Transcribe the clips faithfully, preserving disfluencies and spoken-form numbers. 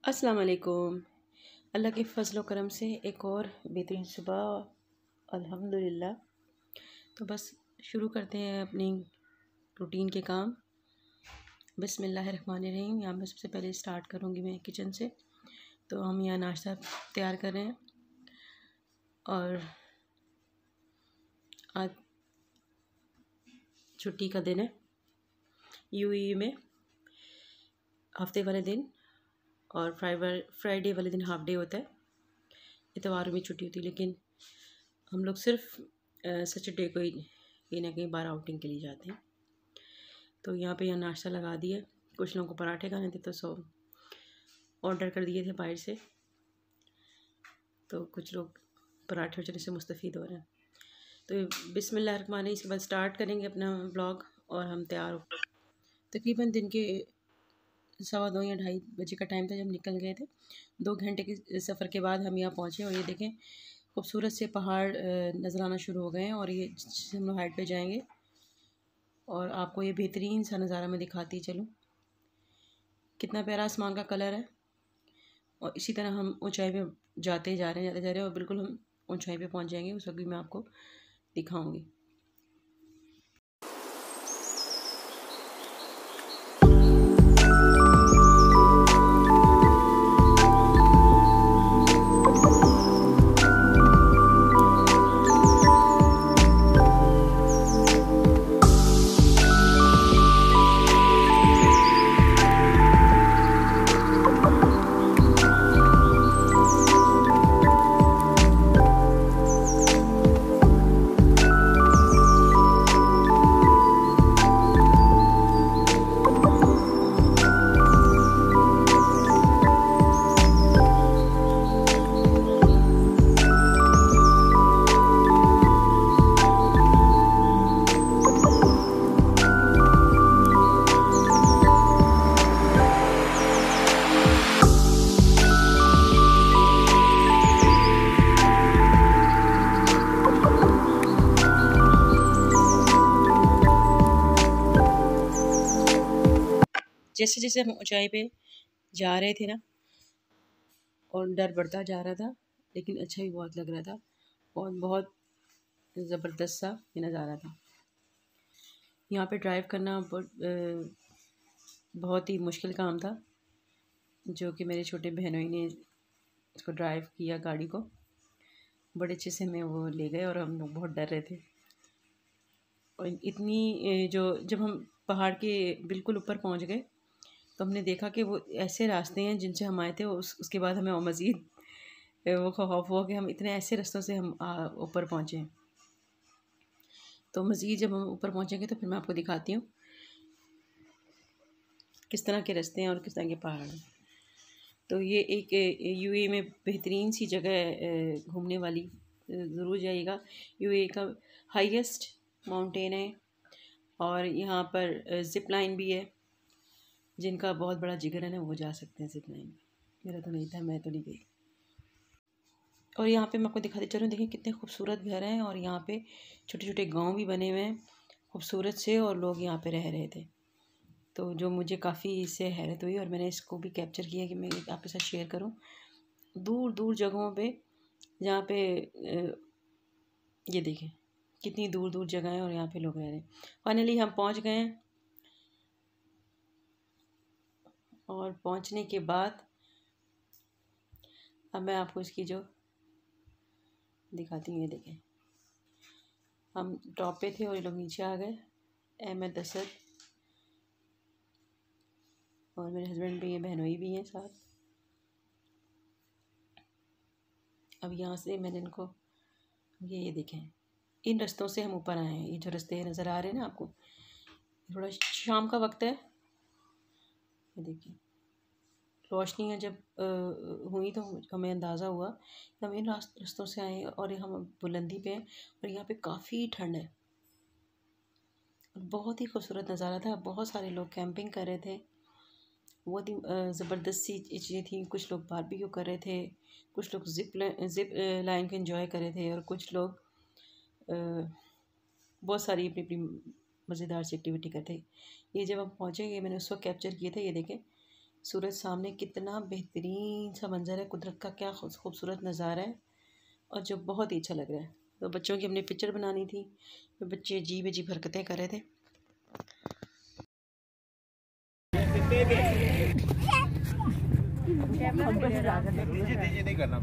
अस्सलाम वालेकुम। अल्लाह के फ़ज़ल व करम से एक और बेहतरीन सुबह अल्हम्दुलिल्लाह। तो बस शुरू करते हैं अपनी रूटीन के काम। बिस्मिल्लाहिर्रहमानिर्रहीम। यहाँ मैं सबसे पहले स्टार्ट करूँगी मैं किचन से। तो हम यहाँ नाश्ता तैयार कर रहे हैं और आज छुट्टी का दिन है। यूएई में हफ्ते वाले दिन और फ्राइडे फ्राइडे वाले दिन हाफ डे होता है। इतवार में छुट्टी होती है, लेकिन हम लोग सिर्फ सैटरडे को ही कहीं ना कहीं बाहर आउटिंग के लिए जाते हैं। तो यहाँ पे यहाँ नाश्ता लगा दिया। कुछ लोगों को पराठे खाने थे तो सो ऑर्डर कर दिए थे बाहर से, तो कुछ लोग पराठे वचने से मुस्तफ़ीद हो रहे हैं। तो बिस्मिल्लाह रहमान, इसके बाद स्टार्ट करेंगे अपना ब्लॉग और हम तैयार हो। तकरीबन दिन के सवा दो या ढाई बजे का टाइम था जब निकल गए थे। दो घंटे के सफ़र के बाद हम यहाँ पहुँचे और ये देखें खूबसूरत से पहाड़ नज़र आना शुरू हो गए हैं और ये हम लोग हाइट पे जाएंगे और आपको ये बेहतरीन सा नज़ारा मैं दिखाती चलूँ। कितना प्यारा आसमान का कलर है और इसी तरह हम ऊंचाई पे जाते जा रहे हैं जाते जा रहे हैं और बिल्कुल हम ऊंचाई पे पहुंच जाएंगे। उस वक्त भी मैं आपको दिखाऊंगी। जैसे जैसे हम ऊंचाई पे जा रहे थे ना और डर बढ़ता जा रहा था, लेकिन अच्छा भी बहुत लग रहा था और बहुत ज़बरदस्त सा ये नज़ारा था। यहाँ पे ड्राइव करना बहुत बहुत ही मुश्किल काम था, जो कि मेरे छोटे बहनों ने इसको ड्राइव किया गाड़ी को। बड़े अच्छे से हमें वो ले गए और हम लोग बहुत डर रहे थे। और इतनी जो जब हम पहाड़ के बिल्कुल ऊपर पहुँच गए तो हमने देखा कि वो ऐसे रास्ते हैं जिनसे हम आए थे। उस उसके बाद हमें और मज़ीद वो खौफ हुआ कि हम इतने ऐसे रास्तों से हम ऊपर पहुँचे। तो मज़ीद जब हम ऊपर पहुँचेंगे तो फिर मैं आपको दिखाती हूँ किस तरह के रास्ते हैं और किस तरह के पहाड़ हैं। तो ये एक यूएई में बेहतरीन सी जगह है घूमने वाली, ज़रूर जाइएगा। यूएई का हाईएस्ट माउंटेन है और यहाँ पर ज़िप लाइन भी है। जिनका बहुत बड़ा जिगर है ना वो जा सकते हैं ज़िप लाइन में। मेरा तो नहीं था, मैं तो नहीं गई। और यहाँ पे मैं आपको दिखाती चलूँ, देखिए कितने खूबसूरत घर हैं और यहाँ पे छोटे छोटे गांव भी बने हुए हैं खूबसूरत से, और लोग यहाँ पे रह रहे थे। तो जो मुझे काफ़ी इससे हैरत हुई और मैंने इसको भी कैप्चर किया कि मैं आपके साथ शेयर करूँ। दूर दूर जगहों पे जहाँ पे ये देखें कितनी दूर दूर जगह है और यहाँ पे लोग रह रहे हैं। फाइनली हम पहुँच गए हैं और पहुँचने के बाद अब मैं आपको इसकी जो दिखाती हूँ। ये देखें हम टॉप पे थे और ये लोग नीचे आ गए। अहमद असद और मेरे हस्बैंड भी, ये बहनोई भी हैं साथ। अब यहाँ से मैंने इनको ये ये देखें इन रास्तों से हम ऊपर आए हैं। ये जो रास्ते नज़र आ रहे हैं ना आपको, थोड़ा शाम का वक्त है। ये देखिए रोशनी जब आ, हुई तो हमें अंदाज़ा हुआ कि हम इन रास्तों से आए और हम बुलंदी पे हैं और यहाँ पे काफ़ी ठंड है। बहुत ही खूबसूरत नज़ारा था। बहुत सारे लोग कैंपिंग कर रहे थे। बहुत ही ज़बरदस्त सी चीज़ें थी। कुछ लोग बारबेक्यू कर रहे थे, कुछ लोग जिप जिप लाइन को एंजॉय कर रहे थे और कुछ लोग बहुत सारी अपनी अपनी मज़ेदार सी एक्टिविटी करते। ये जब हम पहुँचे, ये मैंने उस वक्त कैप्चर किए थे। ये देखें सूरज सामने, कितना बेहतरीन सा मंज़र है, कुदरत का क्या खूबसूरत नज़ारा है और जो बहुत ही अच्छा लग रहा है। तो बच्चों की हमने पिक्चर बनानी थी, तो बच्चे अजीब अजीब हरकतें कर रहे थे। नहीं करना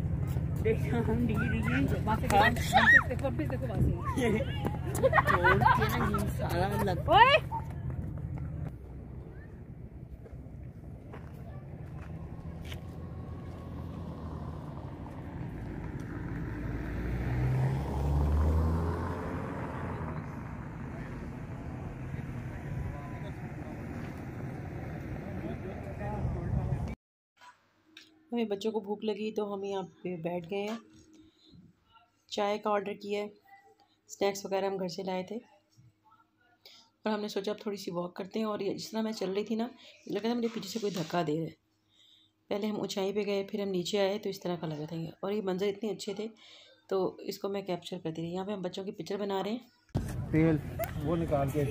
हमें बच्चों को भूख लगी तो हम यहाँ पे बैठ गए हैं। चाय का ऑर्डर किया है, स्नैक्स वगैरह हम घर से लाए थे और हमने सोचा अब थोड़ी सी वॉक करते हैं। और ये जिस तरह मैं चल रही थी ना, लगा था मेरे पीछे से कोई धक्का दे रहा है। पहले हम ऊंचाई पे गए, फिर हम नीचे आए तो इस तरह का लगा था ये, और ये मंज़र इतने अच्छे थे तो इसको मैं कैप्चर करती रही। यहाँ पे हम बच्चों की पिक्चर बना रहे हैं। तेल वो निकाल के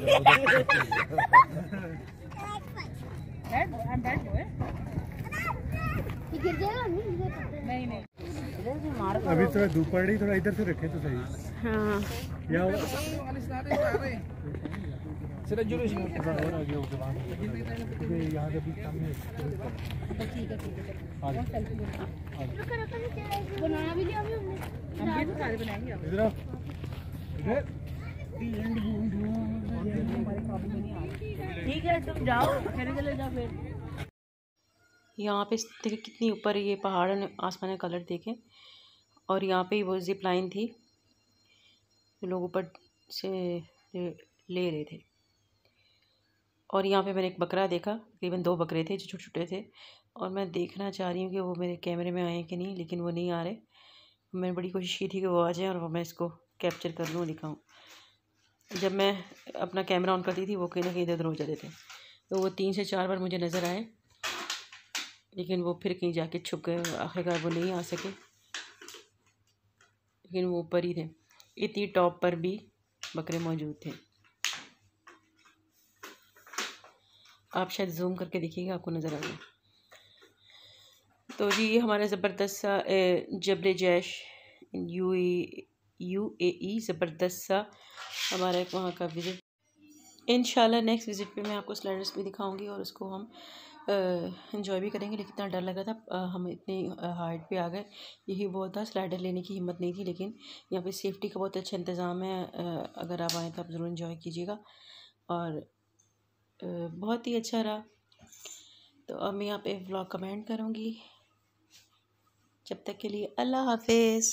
नहीं नहीं अभी थोड़ा धूप पड़ रही, थोड़ा इधर से रखे तो सही। हाँ यहाँ के बीच सामने बनाना भी नहीं, ठीक है तुम जाओ, चले जाओ फिर। यहाँ पे देखिए कितनी ऊपर ये पहाड़ आसमान का कलर देखें, और यहाँ पे वो जिप लाइन थी, लोग ऊपर से ले रहे थे। और यहाँ पे मैंने एक बकरा देखा, तकरीबन दो बकरे थे जो छोटे छोटे थे, और मैं देखना चाह रही हूँ कि वो मेरे कैमरे में आए कि नहीं, लेकिन वो नहीं आ रहे। मैंने बड़ी कोशिश की थी कि वो आ जाए और वो मैं इसको कैप्चर कर लूँ, दिखाऊँ। जब मैं अपना कैमरा ऑन करती थी वो कहीं ना कहीं इधर उधर हो जाते थे, तो वो तीन से चार बार मुझे नज़र आए, लेकिन वो फिर कहीं जाके छुप गए, आखिरकार वो नहीं आ सके। लेकिन वो ऊपर ही थे, इतनी टॉप पर भी बकरे मौजूद थे। आप शायद जूम करके देखिएगा, आपको नज़र आ जाए। तो जी ये हमारा ज़बरदस्त सा जबल जैश यू यू ए ई ज़बरदस्त सा हमारा एक वहाँ का विज़िट। इंशाल्लाह नेक्स्ट विज़िट पे मैं आपको स्लाइडर्स भी दिखाऊंगी और उसको हम इन्जॉय भी करेंगे। लेकिन इतना डर लगा था, आ, हम इतनी हाइट पे आ गए, यही वो था, स्लाइडर लेने की हिम्मत नहीं थी। लेकिन यहाँ पे सेफ्टी का बहुत अच्छा इंतज़ाम है, आ, अगर आप आएँ तो आप ज़रूर इन्जॉय कीजिएगा। और आ, बहुत ही अच्छा रहा। तो अब मैं यहाँ पे व्लॉग कमेंट करूँगी। जब तक के लिए अल्लाह हाफिज़।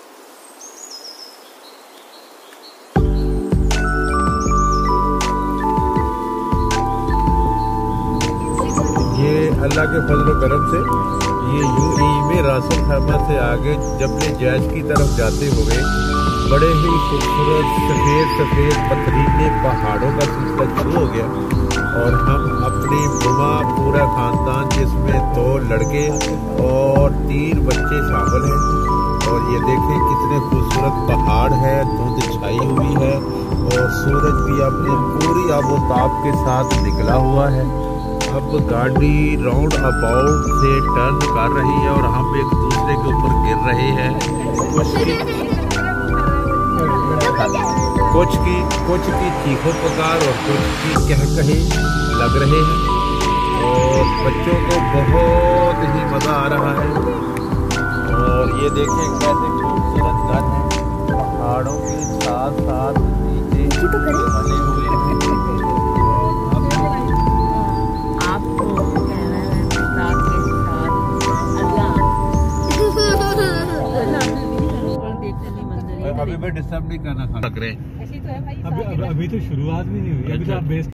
ये अल्लाह के फजल करम से ये यूएई में रासल खैमा से आगे जबल जैश की तरफ जाते हुए बड़े ही खूबसूरत सफ़ेद सफ़ेद पथरीले पहाड़ों का सिलसिला शुरू हो गया। और हम अपनी बुमा पूरा ख़ानदान, जिसमें दो लड़के और तीन बच्चे शामिल हैं। और ये देखें कितने खूबसूरत पहाड़ है, धुंध छाई हुई है और सूरज भी अपने पूरी आबोताब के साथ निकला हुआ है। अब गाड़ी राउंड अबाउट से टर्न कर रही है और हम एक दूसरे के ऊपर गिर रहे हैं। कुछ की कुछ की कुछ की चीखों पुकार और कुछ की कह कहे लग रहे हैं और बच्चों को बहुत ही मज़ा आ रहा है। और ये देखें कैसे खूबसूरत घर है, पहाड़ों के साथ साथ नीचे बने हुए हैं। अभी मैं डिस्टर्ब नहीं करना लग रहे हैं। अभी, अभी, अभी तो शुरुआत भी नहीं हुई, अभी तो आप बेस